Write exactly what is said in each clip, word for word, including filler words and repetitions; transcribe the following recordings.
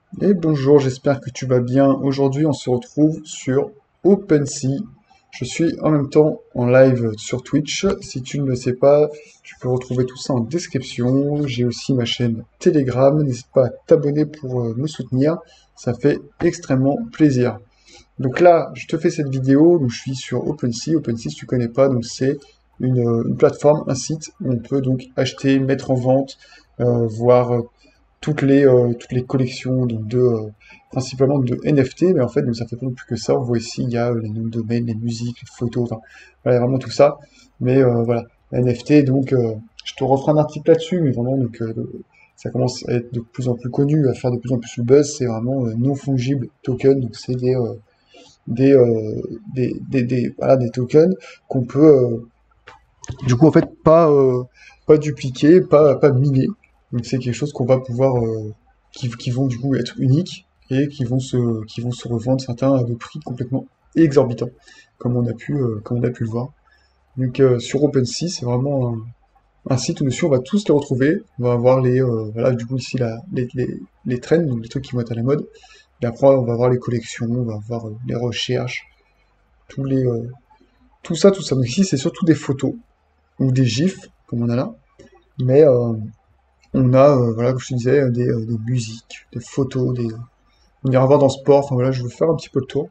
Et bonjour, j'espère que tu vas bien. Aujourd'hui, on se retrouve sur OpenSea. Je suis en même temps en live sur Twitch. Si tu ne le sais pas, tu peux retrouver tout ça en description. J'ai aussi ma chaîne Telegram. N'hésite pas à t'abonner pour euh, me soutenir. Ça fait extrêmement plaisir. Donc là, je te fais cette vidéo. Donc je suis sur OpenSea. OpenSea, si tu connais pas, donc c'est une, euh, une plateforme, un site où on peut donc acheter, mettre en vente, euh, voir euh, toutes les, euh, toutes les collections donc de, euh, principalement de N F T, mais en fait, donc, ça fait pas non plus que ça. On voit ici, il y a euh, les noms de domaines, les musiques, les photos, enfin, voilà, vraiment tout ça. Mais euh, voilà, N F T, donc, euh, je te referai un article là-dessus, mais vraiment, donc, euh, le- ça commence à être de plus en plus connu, à faire de plus en plus le buzz. C'est vraiment euh, non fungible token, donc c'est des, euh, des, euh, des, des, des- voilà, des tokens qu'on peut, euh, du coup, en fait, pas, euh, pas dupliquer, pas, pas miner. Donc c'est quelque chose qu'on va pouvoir, euh, qui, qui vont du coup être uniques et qui vont se, qui vont se revendre certains à des prix complètement exorbitants, comme on a pu, euh, comme on a pu le voir. Donc euh, sur OpenSea, c'est vraiment un, un site où dessus on va tous les retrouver. On va avoir les, euh, voilà, du coup ici la, les, les, les trends, donc les trucs qui vont être à la mode. Et après on va avoir les collections, on va avoir euh, les recherches, tous les, euh, tout ça, tout ça. Donc ici c'est surtout des photos ou des gifs, comme on a là. Mais euh, on a, euh, voilà, comme je te disais, euh, des, euh, des musiques, des photos, des... On ira voir dans sport, enfin voilà, je veux faire un petit peu le tour.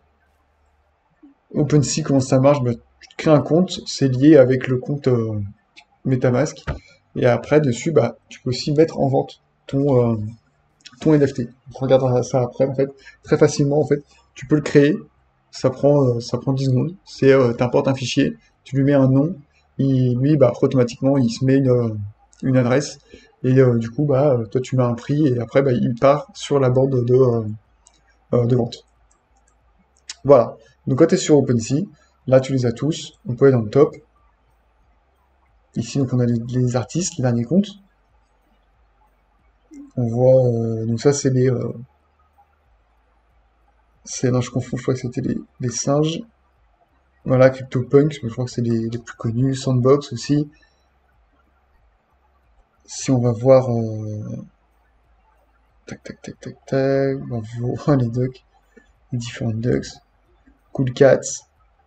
OpenSea, comment ça marche? Bah, tu te crées un compte, c'est lié avec le compte euh, MetaMask. Et après, dessus, bah, tu peux aussi mettre en vente ton, euh, ton N F T. On regardera ça après, en fait. Très facilement, en fait. Tu peux le créer. Ça prend, euh, ça prend dix secondes. C'est, euh, t'importes un fichier, tu lui mets un nom. Il, lui, bah, automatiquement, il se met une, euh, une adresse. Et euh, du coup, bah, euh, toi, tu mets un prix. Et après, bah, il part sur la bande de, euh, euh, de vente. Voilà. Donc, quand tu es sur OpenSea, là, tu les as tous. On peut aller dans le top. Ici, donc, on a les, les artistes, les derniers comptes. On voit, euh, donc ça, c'est les, euh, c'est, non, je confonds, je crois que c'était les, les singes. Voilà, CryptoPunk, je crois que c'est les, les plus connus. Sandbox aussi. Si on va voir, euh, tac, tac, tac, tac, tac, on va voir les ducks, les différents ducks. Cool Cats.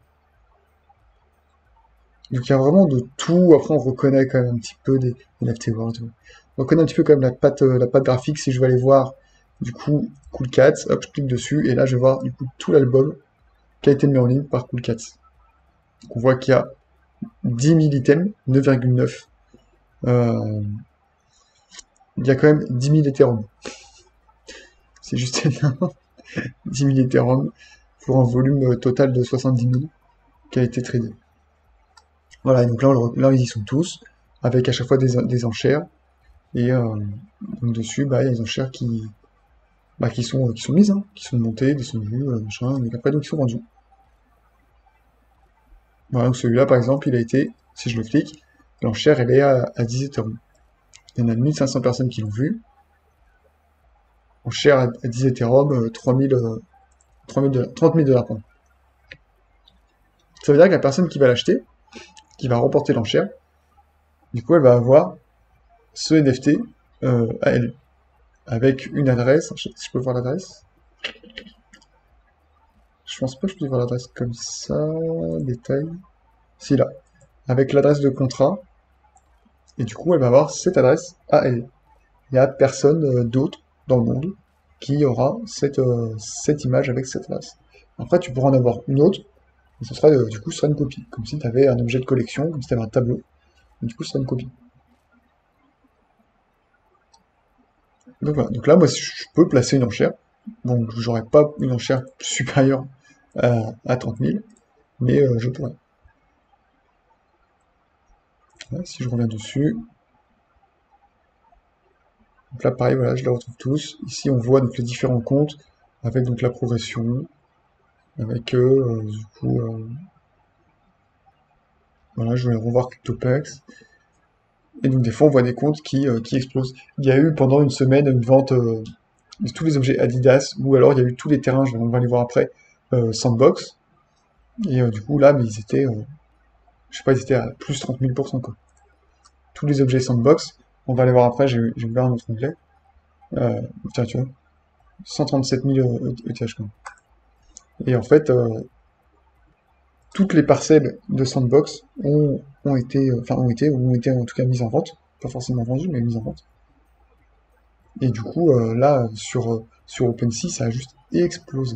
Donc il y a vraiment de tout. Après, on reconnaît quand même un petit peu des N F T World. On reconnaît un petit peu quand même la patte, euh, la patte graphique. Si je vais aller voir, du coup, Cool Cats, hop, je clique dessus et là, je vais voir du coup tout l'album qui a été mis en ligne par Cool Cats. Donc, on voit qu'il y a dix mille items, neuf virgule neuf. Euh, il y a quand même dix mille Ethereum. C'est juste énorme. dix mille Ethereum pour un volume euh, total de soixante-dix mille qui a été tradé. Voilà, et donc là, on le- là, ils y sont tous, avec à chaque fois des, des enchères. Et euh, donc dessus, bah, il y a des enchères qui, bah, qui sont, qui sont mises, hein, qui sont montées, descendues, euh, machin, donc après, donc ils sont vendus. Voilà, donc celui-là, par exemple, il a été, si je le clique, l'enchère, elle est à, à dix Ethereum. Il y en a mille cinq cents personnes qui l'ont vu. Enchère à, à dix Ethereum, euh, trois mille, euh, trois mille dollars, trente mille dollars, pardon. Ça veut dire que la personne qui va l'acheter, qui va remporter l'enchère, du coup, elle va avoir ce N F T euh, à elle, avec une adresse. Je sais pas si je peux voir l'adresse. Je pense pas que je peux voir l'adresse comme ça. Détail. Si, là. Avec l'adresse de contrat. Et du coup, elle va avoir cette adresse à elle. Il n'y a personne euh, d'autre dans le monde qui aura cette, euh, cette image avec cette adresse. Après, tu pourras en avoir une autre. Et ce sera, euh, du coup, ce sera une copie. Comme si tu avais un objet de collection, comme si tu avais un tableau. Et du coup, ce sera une copie. Donc voilà. Donc là, moi, je peux placer une enchère. Bon, j'aurais pas une enchère supérieure à, à trente mille, mais euh, je pourrais. Voilà, si je reviens dessus, donc là pareil, voilà, je les retrouve tous. Ici on voit donc les différents comptes avec donc la progression, avec eux, euh, du coup, euh, voilà, je vais revoir CryptoPax. Et donc des fois on voit des comptes qui, euh, qui explosent. Il y a eu pendant une semaine une vente euh, de tous les objets Adidas, ou alors il y a eu tous les terrains, je vais, on va les voir après, euh, Sandbox. Et euh, du coup là, mais ils étaient, euh, je sais pas, ils étaient à plus trente mille pour cent quoi. Tous les objets Sandbox, on va les voir après, j'ai j'ai ouvert un autre onglet. Euh, tiens, tu vois. cent trente-sept mille E T H quand même. Et en fait, euh, toutes les parcelles de Sandbox ont, ont été, enfin ont été, ou ont été en tout cas mises en vente, pas forcément vendues, mais mises en vente. Et du coup, euh, là, sur, euh, sur OpenSea, ça a juste explosé.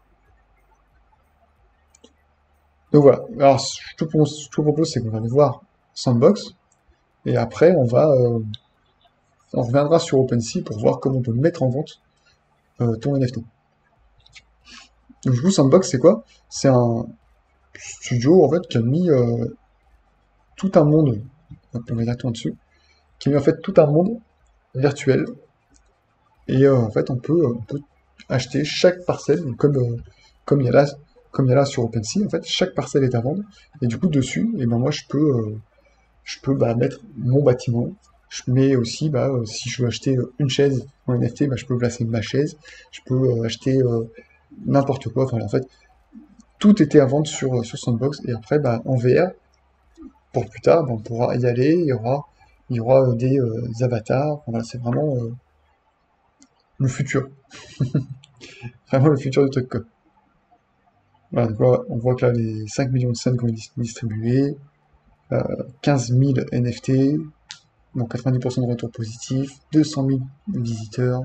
Donc voilà. Alors, ce que je te propose, ce que je te propose, c'est qu'on va aller voir Sandbox, et après, on va, euh, on reviendra sur OpenSea pour voir comment on peut mettre en vente euh, ton N F T. Donc, du coup, Sandbox, c'est quoi? C'est un studio, en fait, qui a mis euh, tout un monde, hop, on va dire tout en dessus, qui a mis en fait tout un monde virtuel. Et euh, en fait, on peut, on peut acheter chaque parcelle, donc comme, euh, comme il y a là, comme il y a là sur OpenSea, en fait, chaque parcelle est à vendre. Et du coup, dessus, et ben moi, je peux, euh, je peux bah, mettre mon bâtiment. Je mets aussi, bah, euh, si je veux acheter euh, une chaise en N F T, bah, je peux placer ma chaise. Je peux euh, acheter euh, n'importe quoi. Enfin, en fait, tout était à vendre sur, euh, sur Sandbox. Et après, bah, en V R, pour plus tard, bah, on pourra y aller. Il y aura, il y aura euh, des euh, avatars. Enfin, voilà, c'est vraiment euh, le futur. Vraiment le futur du truc, quoi. Voilà, donc là, on voit que là, les cinq millions de scènes qu'on a distribuées, euh, quinze mille N F T, donc quatre-vingt-dix pour cent de retour positif, deux cent mille visiteurs,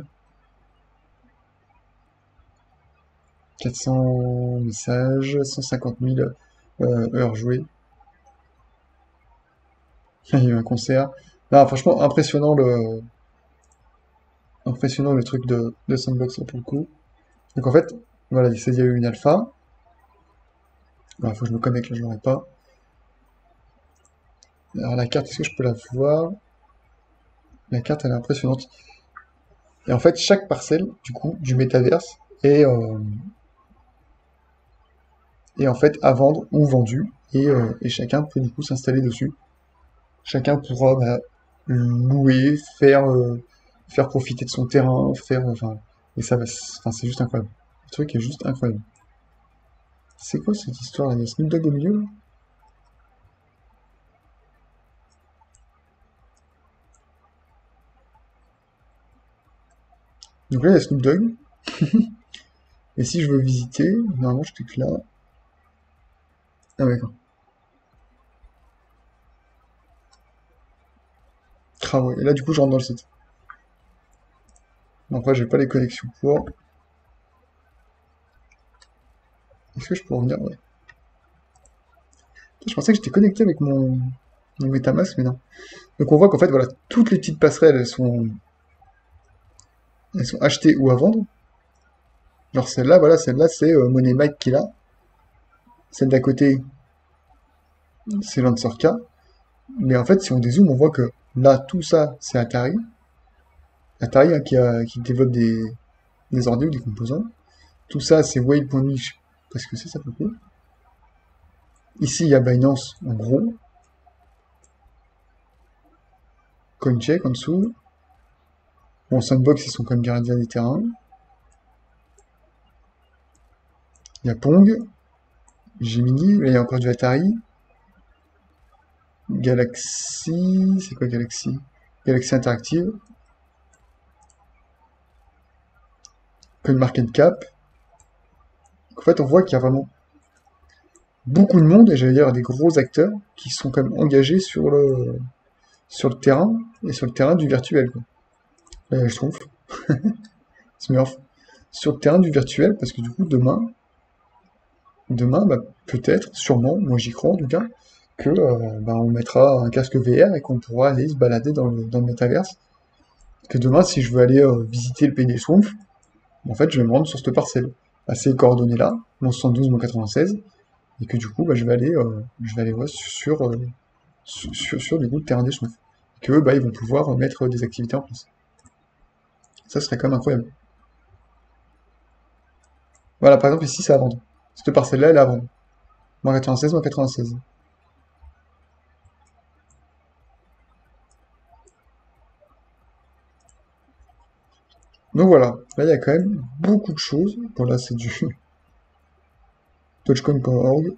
quatre cents messages, cent cinquante mille euh, heures jouées. Il y a eu un concert. Non, franchement, impressionnant le, impressionnant le truc de, de Sandbox là, pour le coup. Donc en fait, voilà, il y a eu une alpha. Il faut que je me connecte, là, je l'aurais pas. Alors la carte, est-ce que je peux la voir? La carte, elle est impressionnante. Et en fait, chaque parcelle, du coup, du métaverse est, euh, est en fait à vendre ou vendue. Et, euh, et chacun peut du coup s'installer dessus. Chacun pourra bah, louer, faire, euh, faire profiter de son terrain, faire. Enfin, et ça va. Enfin, c'est juste incroyable. Le truc est juste incroyable. C'est quoi cette histoire? Il y a Snoop Dogg au milieu là. Donc là, il y a Snoop Dogg. Et si je veux visiter, normalement, je clique là. Ah, ouais, d'accord. Ah ouais. Et là, du coup, je rentre dans le site. Donc là, j'ai pas les connexions pour. Est-ce que je peux revenir? Ouais. Je pensais que j'étais connecté avec mon, mon MetaMask, mais non. Donc on voit qu'en fait, voilà, toutes les petites passerelles, elles sont, elles sont achetées ou à vendre. Genre celle-là, voilà, celle-là, c'est euh, MoneyMike qui l'a. Celle d'à côté, c'est Lancerka. Mais en fait, si on dézoome, on voit que là, tout ça, c'est Atari. Atari hein, qui, a, qui développe des, des ordi ou des composants. Tout ça, c'est Wave.me, parce que c'est ça pour le coup. Ici, il y a Binance, en gros. CoinCheck en dessous. Bon, Sandbox, ils sont comme gardiens des terrains. Il y a Pong, Gemini, là, il y a encore du Atari. Galaxy, c'est quoi Galaxy? Galaxy Interactive. CoinMarketCap. En fait, on voit qu'il y a vraiment beaucoup de monde, et j'allais dire des gros acteurs, qui sont quand même engagés sur le, sur le terrain, et sur le terrain du virtuel, quoi. Là, je trouve. Smurf. Sur le terrain du virtuel, parce que du coup, demain, demain, bah, peut-être, sûrement, moi j'y crois en tout cas, que euh, bah, on mettra un casque V R et qu'on pourra aller se balader dans le, dans le métaverse. Que demain, si je veux aller euh, visiter le pays des Schtroumpfs, en fait, je vais me rendre sur cette parcelle, à ces coordonnées-là, mon soixante-douze, mon quatre-vingt-seize, et que du coup, bah, je vais aller, euh, je vais aller ouais, sur, euh, sur, sur, sur, du coup, le terrain des Schtroumpfs. Que bah, ils vont pouvoir mettre des activités en place. Ça serait quand même incroyable. Voilà, par exemple, ici, c'est à vendre. Cette parcelle-là, elle est à vendre. Moins quatre-vingt-seize, moins quatre-vingt-seize. Donc voilà, là, il y a quand même beaucoup de choses. Bon, là, c'est du touchcoin point org.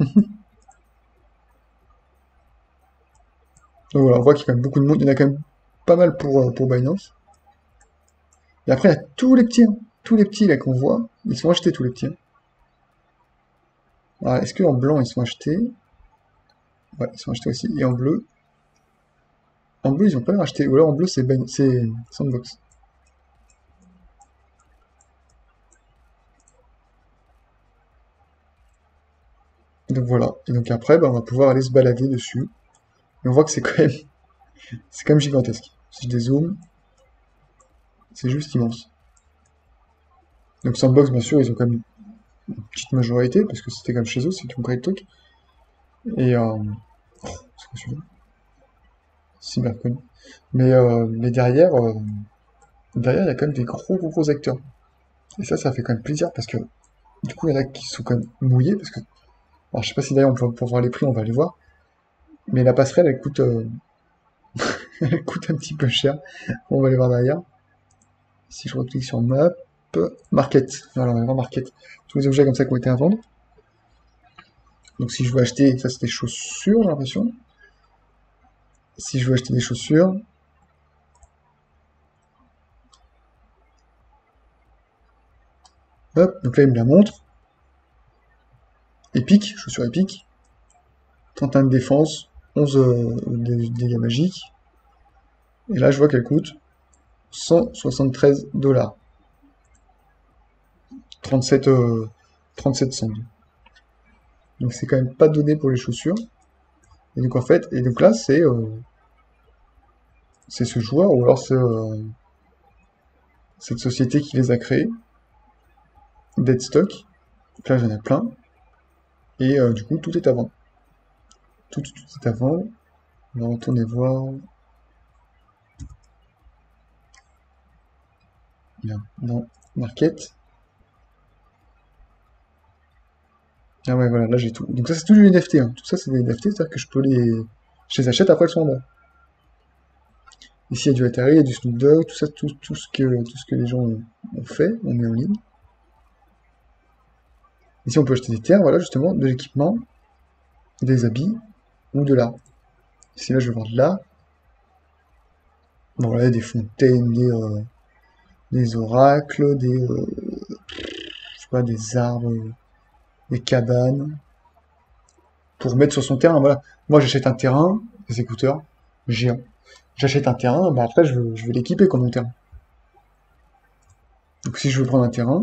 Donc voilà, on voit qu'il y a quand même beaucoup de monde. Il y en a quand même pas mal pour, euh, pour Binance. Et après, il y a tous les petits. Hein. tous les petits là qu'on voit, ils sont achetés tous les petits. Ah, est-ce qu'en blanc ils sont achetés? Ouais, ils sont achetés aussi. Et en bleu? En bleu, ils ont pas l'air achetés. Ou alors en bleu, c'est ben... c'est Sandbox. Donc voilà. Et donc après, bah, on va pouvoir aller se balader dessus. Et on voit que c'est quand même, c'est quand même gigantesque. Si je dézoome, c'est juste immense. Donc Sandbox, bien sûr, ils ont quand même une petite majorité, parce que c'était comme chez eux, c'est qui ont créé le truc. Et euh... oh, c'est quoi celui-là? Cybercon. Mais, euh, mais derrière, euh, derrière, il y a quand même des gros, gros, gros acteurs. Et ça, ça fait quand même plaisir, parce que du coup, il y en a qui sont quand même mouillés, parce que... Alors, je sais pas si d'ailleurs on peut, pour voir les prix, on va aller voir. Mais la passerelle, elle coûte, euh, elle coûte un petit peu cher. On va aller voir derrière. Si je reclique sur Map, Market. Alors, on va voir Market. Tous les objets comme ça qui ont été à vendre. Donc si je veux acheter, ça c'est des chaussures, j'ai l'impression. Si je veux acheter des chaussures, hop, donc là il me la montre. Épique, chaussures épiques. trente et un de défense, onze euh, de dégâts magiques. Et là je vois qu'elle coûte cent soixante-treize dollars. trente-sept, euh, trente-sept cents. Donc c'est quand même pas donné pour les chaussures. Et donc en fait, et donc là c'est euh, c'est ce joueur ou alors c'est euh, cette société qui les a créés, Deadstock. Donc là j'en ai plein. Et euh, du coup tout est à vendre. Tout, tout, tout est à vendre. On va retourner voir. Bien, non, Market. Ah ouais, voilà, là j'ai tout. Donc ça c'est tout du N F T, hein. Tout ça c'est des N F T, c'est-à-dire que je peux les... Je les achète après elles sont en bas. Ici il y a du Atari, il y a du Snoop Dogg, tout ça, tout, tout, ce, que, tout ce que les gens ont, ont fait, on met en ligne. Ici on peut acheter des terres, voilà justement, de l'équipement, des habits, ou de l'art. Ici là je vais voir de l'art. Bon là il y a des fontaines, des, euh, des oracles, des... Euh, je sais pas, des arbres, des cabanes. Pour mettre sur son terrain, voilà. Moi j'achète un terrain, des écouteurs, géants. J'achète un terrain, bah après je veux, je veux l'équiper comme mon terrain. Donc si je veux prendre un terrain,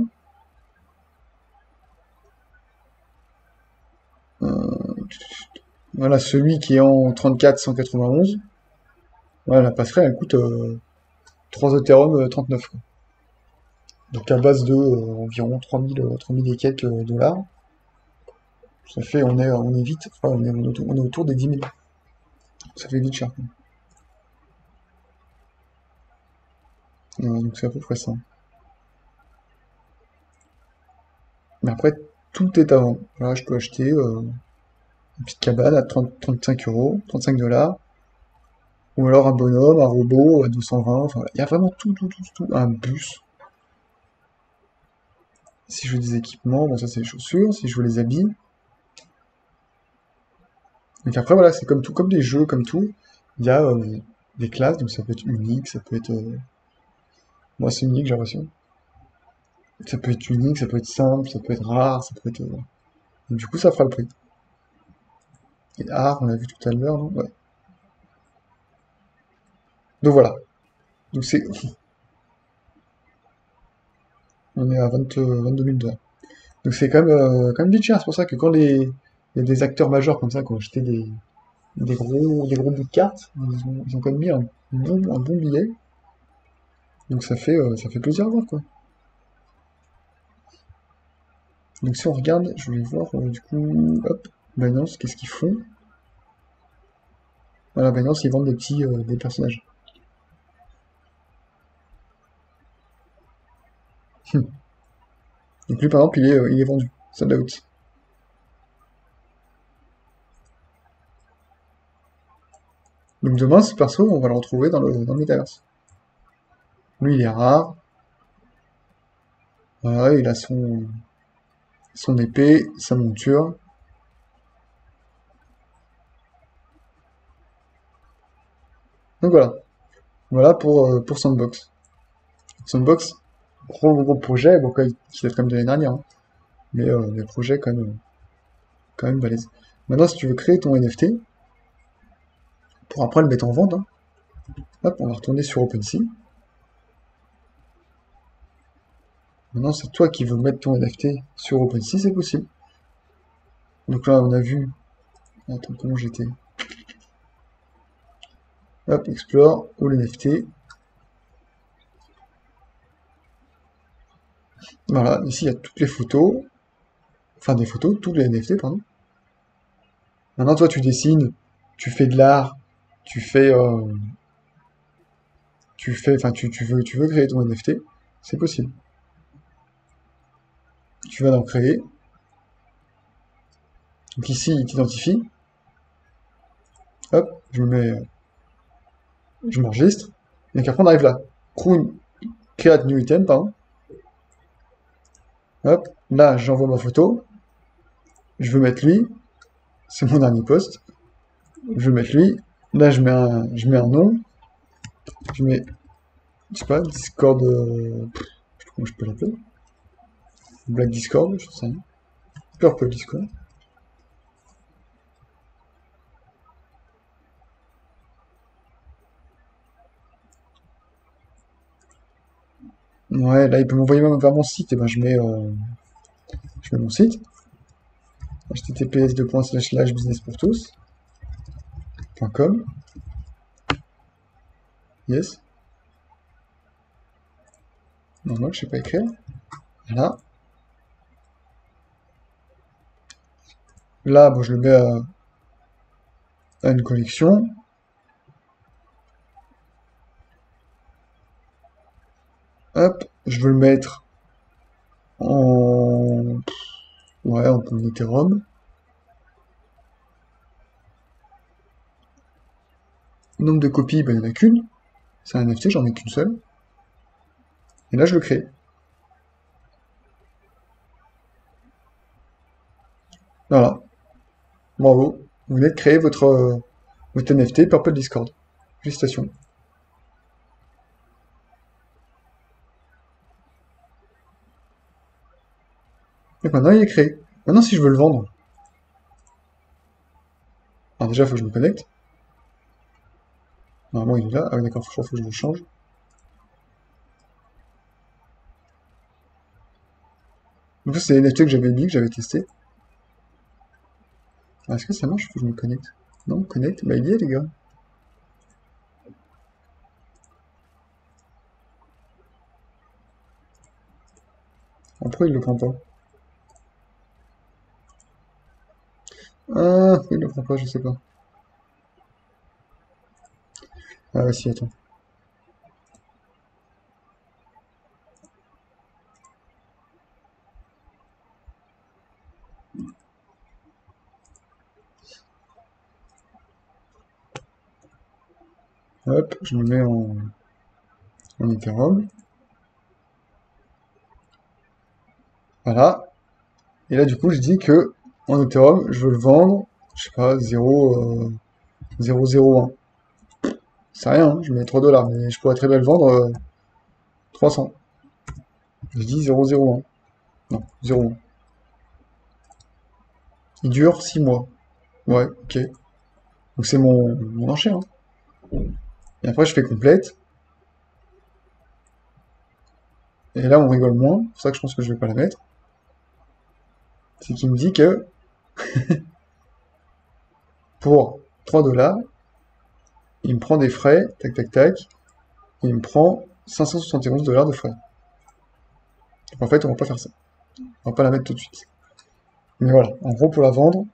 euh, voilà, celui qui est en trente-quatre cent quatre-vingt-onze, voilà, la passerelle elle coûte euh, trois Ethereum euh, trente-neuf, quoi. Donc à base de euh, environ trois mille, euh, trois mille et quelques euh, dollars, ça fait, on est, on est vite, enfin, on est, on est autour, on est autour des dix mille. Ça fait vite cher, quoi. Euh, donc c'est à peu près ça. Mais après, tout est à vendre. Voilà, je peux acheter euh, une petite cabane à trente, trente-cinq euros, trente-cinq dollars. Ou alors un bonhomme, un robot à deux cent vingt. Enfin, il y a vraiment tout, tout, tout, tout. Un bus. Si je veux des équipements, bon ça c'est les chaussures. Si je veux les habits. Donc après voilà, c'est comme tout, comme des jeux, comme tout. Il y a euh, des classes, donc ça peut être unique, ça peut être... euh, moi c'est unique j'ai l'impression. Ça peut être unique, ça peut être simple, ça peut être rare, ça peut être... euh, donc, du coup ça fera le prix. Et rare, on l'a vu tout à l'heure, non? Ouais. Donc voilà. Donc c'est... On est à vingt, euh, vingt-deux mille dollars. Donc c'est quand même, euh, quand même vite cher. C'est pour ça que quand les... il y a des acteurs majeurs comme ça qui ont acheté des, des gros, des gros bouts de cartes, ils ont, ils ont quand même mis un bon, un bon billet. Donc ça fait, euh, ça fait plaisir à voir, quoi. Donc si on regarde, je vais voir euh, du coup, hop, Binance, qu'est-ce qu'ils font? Voilà, Binance, ils vendent des petits, euh, des personnages. Donc lui, par exemple, il est, euh, il est vendu, sold out. Donc demain, ce perso, on va le retrouver dans le, dans le Metaverse. Lui, il est rare. Voilà, il a son, son épée, sa monture. Donc voilà. Voilà pour, euh, pour Sandbox. Sandbox, gros gros projet, bon, quoi, qui date quand même de l'année dernière, hein. Mais euh, les projets quand même, quand même balèzes. Maintenant, si tu veux créer ton N F T, pour après le mettre en vente, hein, hop, on va retourner sur OpenSea. Maintenant, c'est toi qui veux mettre ton N F T sur OpenSea, c'est possible. Donc là, on a vu... Attends, comment j'étais? Hop, Explore, All N F T. Voilà, ici, il y a toutes les photos. Enfin, des photos, tous les N F T, pardon. Maintenant, toi, tu dessines, tu fais de l'art, tu fais... euh, tu fais... Enfin, tu, tu veux, tu veux créer ton N F T, c'est possible. Tu vas dans Créer. Donc ici, il t'identifie. Hop, je me mets... Je m'enregistre. Et après, on arrive là. Create New Item, pardon. Hop, là, j'envoie ma photo. Je veux mettre lui. C'est mon dernier post. Je vais mettre lui. Là, je mets un, je mets un nom. Je mets, je sais pas, Discord. Euh, je sais pas comment je peux l'appeler. Black Discord, je sais rien. Purple Discord. Ouais, là, il peut m'envoyer même vers mon site. Et ben, je mets, euh, je mets mon site. H T T P S deux points slash slash business pour tous. .com. Yes. Non, moi, je sais pas écrire. Voilà. Là, bon, je le mets à, à une collection. Hop, je veux le mettre en... Ouais, en Ethereum. Nombre de copies, ben, il n'y en a qu'une. C'est un N F T, j'en ai qu'une seule. Et là, je le crée. Voilà. Bravo. Vous venez de créer votre, euh, votre N F T Purple Discord. Félicitations. Donc maintenant, il est créé. Maintenant, si je veux le vendre... Alors déjà, il faut que je me connecte. Normalement, il est là. Ah oui, d'accord, il faut que je le change. Donc ça, c'est les N F T que j'avais mis, que j'avais testé. Ah, est-ce que ça marche? Faut que je me connecte. Non, connecte. Bah, il y est, les gars. Pourquoi il le prend pas? Ah, pourquoi il le prend pas, je sais pas. Ah, si, attends. Hop, je me mets en, en Ethereum. Voilà. Et là, du coup, je dis que en Ethereum, je veux le vendre, je sais pas, zéro zéro zéro un. C'est rien, hein, je mets trois dollars, mais je pourrais très bien le vendre euh, trois cents. Je dis zéro zéro un. Non, zéro un. Il dure six mois. Ouais, ok. Donc c'est mon, mon enchère, hein. Et après, je fais complète. Et là, on rigole moins. C'est pour ça que je pense que je vais pas la mettre. C'est qu'il me dit que pour trois dollars, il me prend des frais, tac tac tac, et il me prend cinq cent soixante et onze dollars de frais. Donc en fait, on va pas faire ça. On va pas la mettre tout de suite. Mais voilà, en gros, pour la vendre,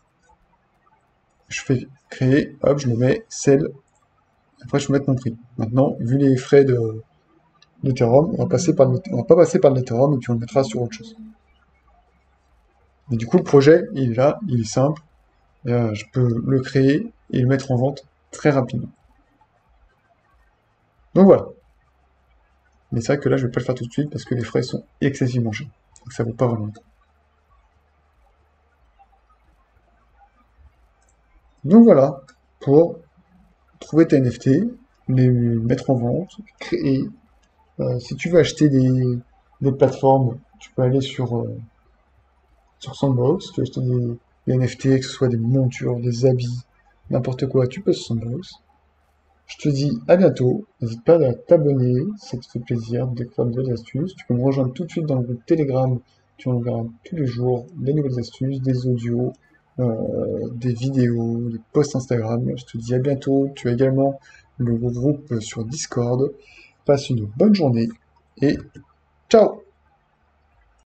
je fais créer, hop, je me mets sell. Après, je peux mettre mon prix. Maintenant, vu les frais de l'Ethereum, on va passer par le, on va pas passer par l'Ethereum et puis on le mettra sur autre chose. Mais du coup, le projet, il est là, il est simple. Et, euh, je peux le créer et le mettre en vente très rapidement. Donc voilà. Mais c'est vrai que là, je vais pas le faire tout de suite parce que les frais sont excessivement chers. Donc ça vaut pas vraiment le coup. Donc voilà, pour trouver tes N F T, les mettre en vente, créer. Euh, si tu veux acheter des, des plateformes. Tu peux aller sur, euh, sur Sandbox, tu veux acheter des, des N F T, que ce soit des montures, des habits, n'importe quoi, tu peux sur Sandbox. Je te dis à bientôt, n'hésite pas à t'abonner, ça te fait plaisir de découvrir de nouvelles astuces. Tu peux me rejoindre tout de suite dans le groupe Telegram, tu en verras tous les jours des nouvelles astuces, des audios, euh, des vidéos, des posts Instagram. Je te dis à bientôt, tu as également le groupe sur Discord. Passe une bonne journée et ciao!